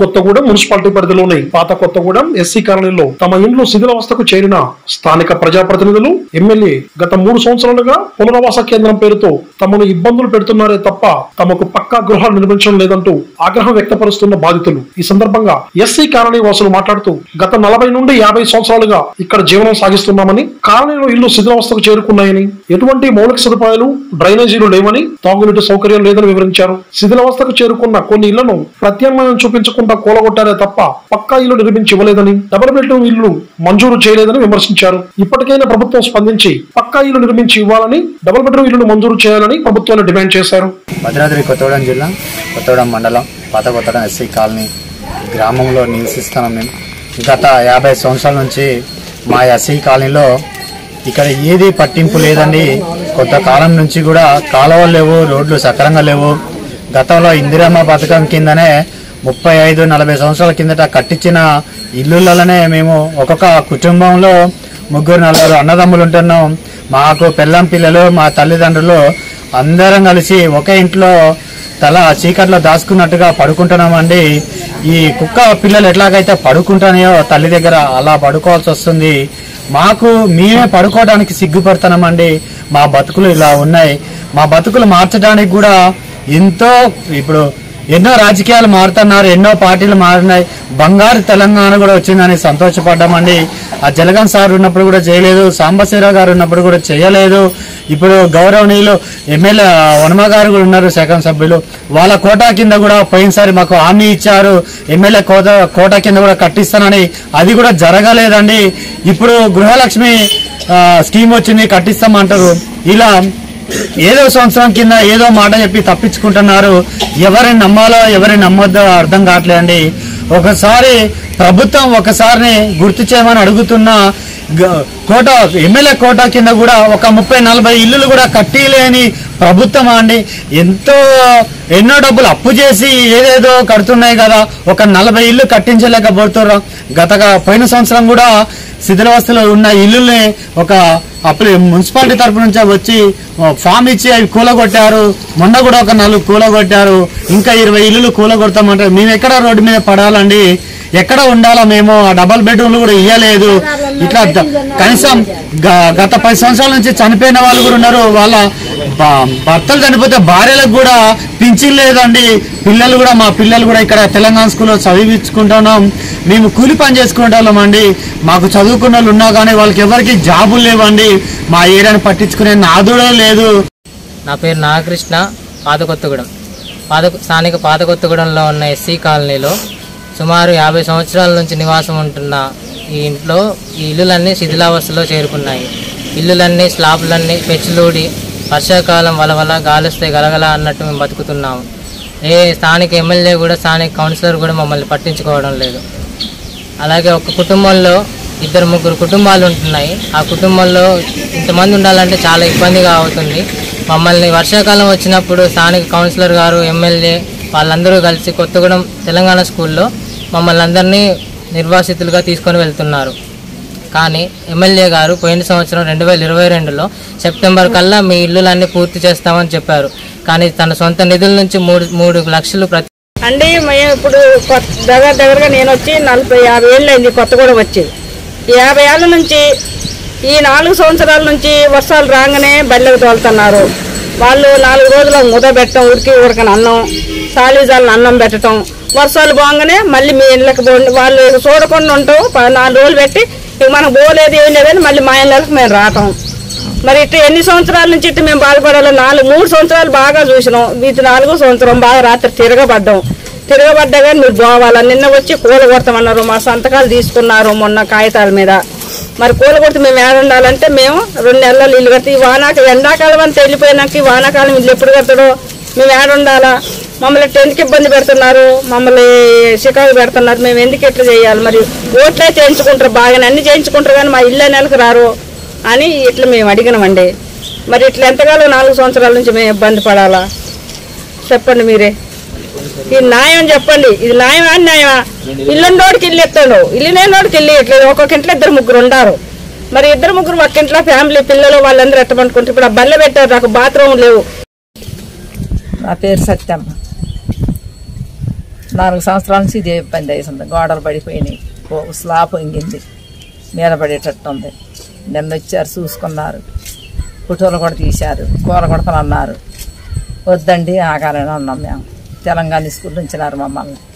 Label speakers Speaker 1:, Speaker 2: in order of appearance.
Speaker 1: Kothagudem municipality పరిధిలోని పాత Kothagudem SC కాలనీలో తమ ఇండ్లు శిథిలావస్థకు చేరిన స్థానిక ప్రజాప్రతినిధులు ఎమ్మెల్యే గత 3 సంవత్సరాలుగా పునరావాస కేంద్రం పేరుతో తమను ఇబ్బందులు పెడుతున్నారే తప్ప తమకు పక్కా గృహాలు నిర్మించడం లేదంటూ ఆగ్రహం వ్యక్తపరుస్తున్న బాధితులు. ఈ సందర్భంగా ఎస్సీ కాలనీ వాసులు మాట్లాడుతూ గత 40 నుండి 50 సంవత్సరాలుగా ఇక్కడ జీవనం సాగిస్తున్నామని, కాలనీలో ఇల్లు శిథిలావస్థకు చేరుకున్నాయని, ఎటువంటి మౌలిక సదుపాయాలు డ్రైనేజీలు లేవని, తాగునీటి సౌకర్యం లేదని వివరించారు. శిథిలావస్థకు చేరుకున్న కొన్ని ఇళ్లను ప్రత్యామ్నాయం చూపించకుండా కూలగొట్టారే తప్ప పక్కా ఇల్లు నిర్మించి ఇవ్వలేదని, డబుల్ బెడ్రూమ్ ఇల్లు మంజూరు చేయలేదని విమర్శించారు. ఇప్పటికైనా ప్రభుత్వం స్పందించి పక్కా ఇల్లు నిర్మించి ఇవ్వాలని, డబుల్ బెడ్రూమ్ ఇల్లు మంజూరు చేయాలని ప్రభుత్వాన్ని డిమాండ్ చేశారు.
Speaker 2: భద్రాద్రి కొత్తగూడెం జిల్లా కొత్తగూడెం మండలం పాత కొత్తగూడెం ఎస్సీ కాలనీ గ్రామంలో నివసిస్తున్నాం. మేము గత 50 సంవత్సరాల నుంచి మా ఎస్సీ కాలనీలో ఇక్కడ ఏది పట్టింపు లేదండి. కొంతకాలం నుంచి కూడా కాలువలు లేవు, రోడ్లు సక్రంగా లేవు. గతంలో ఇందిరమ్మ పథకం కిందనే 35-40 సంవత్సరాల కిందట కట్టించిన ఇల్లులనే మేము ఒక్కొక్క కుటుంబంలో 3-4 అన్నదమ్ములు ఉంటున్నాం. మాకు పెళ్ళం పిల్లలు, మా తల్లిదండ్రులు అందరం కలిసి ఒకే ఇంట్లో తల చీకట్లో దాచుకున్నట్టుగా పడుకుంటున్నామండి. ఈ కుక్క పిల్లలు ఎట్లాగైతే పడుకుంటానో తల్లి దగ్గర అలా పడుకోవాల్సి వస్తుంది. మాకు మేమే పడుకోవడానికి సిగ్గుపడుతున్నామండి. మా బతుకులు ఇలా ఉన్నాయి. మా బతుకులు మార్చడానికి కూడా ఎంతో ఇప్పుడు ఎన్నో రాజకీయాలు మారుతున్నారు, ఎన్నో పార్టీలు మారినాయి. బంగారు తెలంగాణ కూడా వచ్చిందని సంతోషపడ్డామండి. ఆ జలగన్ సార్ ఉన్నప్పుడు కూడా చేయలేదు, సాంబశివరావు గారు ఉన్నప్పుడు కూడా చేయలేదు. ఇప్పుడు గౌరవనీయులు ఎమ్మెల్యే వనమ గారు కూడా ఉన్నారు, శాఖ సభ్యులు. వాళ్ళ కోటా కింద కూడా పోయినసారి మాకు హామీ ఇచ్చారు, ఎమ్మెల్యే కోటా కింద కూడా కట్టిస్తానని. అది కూడా జరగలేదండి. ఇప్పుడు గృహలక్ష్మి స్కీమ్ వచ్చింది, కట్టిస్తామంటారు. ఇలా ఏదో సంవత్సరం కింద ఏదో మాట చెప్పి తప్పించుకుంటున్నారు. ఎవరిని నమ్మాలో ఎవరిని నమ్మొద్దో అర్థం కావట్లేదండి. ఒకసారి ప్రభుత్వం ఒకసారి గుర్తు చేయమని అడుగుతున్నా. కోటా ఎమ్మెల్యే కోటా కింద కూడా ఒక 30-40 ఇల్లులు కూడా కట్టిలేని ప్రభుత్వం అండి. ఎన్నో డబ్బులు అప్పు చేసి ఏదేదో కడుతున్నాయి కదా, ఒక 40 ఇల్లు కట్టించలేకపోతున్నారు. పోయిన సంవత్సరం కూడా శిథిలావస్థలో ఉన్న ఇల్లుల్ని ఒక మున్సిపాలిటీ తరఫు నుంచి వచ్చి ఫామ్ ఇచ్చి అవి కూలగొట్టారు. మొన్న కూడా ఒక 4 కూలగొట్టారు. ఇంకా 20 ఇల్లులు కూలగొడతామంటారు. మేము ఎక్కడ రోడ్డు మీద పడాలండి? ఎక్కడ ఉండాలా? మేము ఆ డబల్ బెడ్రూమ్లు కూడా ఇవ్వలేదు. ఇట్లా కనీసం గత 10 సంవత్సరాల నుంచి చనిపోయిన వాళ్ళు కూడా ఉన్నారు. వాళ్ళ భర్తలు చనిపోతే భార్యలకు కూడా పింఛన్ లేదండి. పిల్లలు కూడా మా పిల్లలు కూడా ఇక్కడ తెలంగాణ స్కూల్లో చదివించుకుంటున్నాం. మేము కూలి పని చేసుకుంటాం అండి. మాకు చదువుకున్న వాళ్ళు ఉన్నా కానీ వాళ్ళకి ఎవరికి జాబులు లేవండి. మా ఏరియాని పట్టించుకునే నాదుడే లేదు.
Speaker 3: నా పేరు నాగకృష్ణ. పాత కొత్తగూడెం స్థానిక పాత కొత్తగూడెంలో ఉన్న ఎస్సీ కాలనీలో సుమారు 50 సంవత్సరాల నుంచి నివాసం ఉంటున్న ఈ ఇంట్లో ఈ ఇల్లులన్నీ శిథిలావస్థలో చేరుకున్నాయి. ఇల్లులన్నీ స్లాబ్లన్నీ పెచ్చులూడి వర్షాకాలం వలవల గాలిస్తే గలగల అన్నట్టు మేము బతుకుతున్నాము. స్థానిక ఎమ్మెల్యే కూడా స్థానిక కౌన్సిలర్ కూడా మమ్మల్ని పట్టించుకోవడం లేదు. అలాగే ఒక కుటుంబంలో 2-3 కుటుంబాలు ఉంటున్నాయి. ఆ కుటుంబంలో ఇంతమంది ఉండాలంటే చాలా ఇబ్బందిగా అవుతుంది. మమ్మల్ని వర్షాకాలం వచ్చినప్పుడు స్థానిక కౌన్సిలర్ గారు, ఎమ్మెల్యే వాళ్ళందరూ కలిసి కొత్తగూడెం తెలంగాణ స్కూల్లో మమ్మల్ని అందరినీ నిర్వాసితులుగా తీసుకొని వెళ్తున్నారు. కానీ ఎమ్మెల్యే గారు పోయిన సంవత్సరం 2022లో సెప్టెంబర్ కల్లా మీ ఇల్లులన్నీ పూర్తి చేస్తామని చెప్పారు. కానీ తన సొంత నిధుల నుంచి 3 లక్షలు
Speaker 4: అండి. మేము ఇప్పుడు దగ్గరగా నేను వచ్చి 40-50 ఏళ్ళు అయింది కొత్తగూడెం వచ్చి. 50 ఏళ్ళ నుంచి ఈ 4 సంవత్సరాల నుంచి వర్షాలు రాగానే బల్లెకు తోలుతున్నారు. వాళ్ళు 4 రోజులు ముద పెట్టడం, ఉడకని అన్నం, సాలీజాలను అన్నం పెట్టడం. వర్షాలు బాగానే మళ్ళీ మీ ఇళ్ళకి వాళ్ళు చూడకుండా ఉంటాం. 4 రోజులు పెట్టి ఇక మనకు పోలేదు ఏం లేదని మళ్ళీ మా ఇళ్ళకి మేము రావటం. మరి ఇట్లా ఎన్ని సంవత్సరాల నుంచి ఇట్లా మేము బాధపడాలి? 3 సంవత్సరాలు బాగా చూసినాం. వీటి 4వ సంవత్సరం బాగా రాత్రి తిరగబడ్డా కానీ మీరు పోవాలా? నిన్న వచ్చి కూలగొడతామన్నారు. మా సంతకాలు తీసుకున్నారు మొన్న కాగితాల మీద. మరి కూలగొడితే మేము ఏడుండాలంటే మేము 2 నెలలు ఇల్లు కట్టి ఎండాకాలం అంతా వెళ్ళిపోయినాక వానాకాలం ఇల్లు ఎప్పుడు కడతాడో మేము ఏడుండాలా? మమ్మల్ని ఎందుకు ఇబ్బంది పెడుతున్నారు? మమ్మల్ని చికాకు పెడుతున్నారు. మేము ఎందుకు ఎట్లా చేయాలి? మరి ఓట్లే చేయించుకుంటారు, బాగానే అన్ని చేయించుకుంటారు కానీ మా ఇల్లు నెలకు రారు అని ఇట్లా మేము అడిగినామండి. మరి ఇట్లా ఎంతకాలం 4 సంవత్సరాల నుంచి మేము ఇబ్బంది పడాలా? చెప్పండి మీరే. ఇది న్యాయం చెప్పండి. ఇది న్యాయమా అన్యాయమా? ఇల్లుండోడికి ఇల్లు ఎత్తాడు, ఇల్లు లేనోడికి ఇల్లు ఎట్లేదు. ఒక్కొక్క ఇంట్లో 2-3 ఉండారు. మరి 2-3 ఒక్క ఇంట్లో ఫ్యామిలీ పిల్లలు వాళ్ళందరూ ఎత్తమంటుకుంటారు. ఇప్పుడు ఆ బల్లె పెట్టారు, నాకు బాత్రూమ్ లేవు.
Speaker 5: నా పేరు సత్యమ్మ. 4 సంవత్సరాల నుంచి ఇదే ఇబ్బంది అవుతుంది. గోడలు పడిపోయినాయి, స్లాబ్ వంగింది, మీద పడేటట్టు ఉంది. నిన్న వచ్చారు, చూసుకున్నారు, ఫోటోలు కూడా తీశారు, కూర కొడతానన్నారు. వద్దండి ఆగాలని ఉన్నాం మేము. తెలంగాణ స్కూల్ ఉంచినారు మమ్మల్ని.